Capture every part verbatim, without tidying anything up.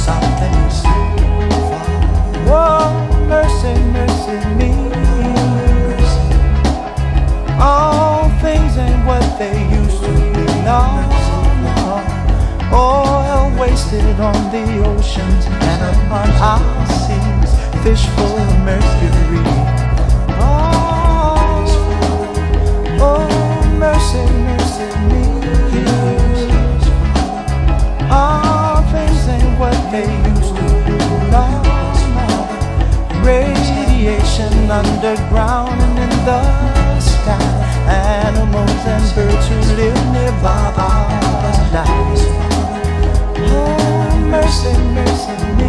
south and east. Oh, mercy, mercy me. All things ain't what they used to be. No, no. Oil wasted on the oceans and upon our seas, fish full of mercury. Oh, oh, mercy, mercy me. All things ain't what they used to be. No, no. Radiation underground and in the sky. Animals and birds who live nearby our lives. Oh, mercy, mercy me.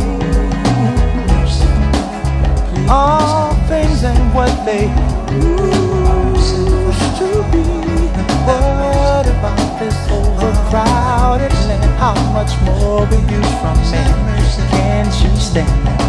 All things ain't what they used to be. What about this overcrowded land? How much more will you from me? Can't you stand?